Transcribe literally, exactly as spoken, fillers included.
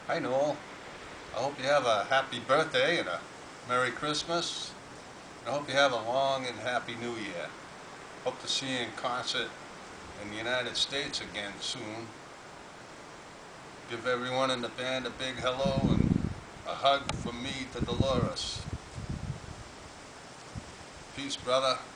Hi Noel, I hope you have a happy birthday and a Merry Christmas. And I hope you have a long and happy New Year. Hope to see you in concert in the United States again soon. Give everyone in the band a big hello and a hug from me to Dolores. Peace, brother.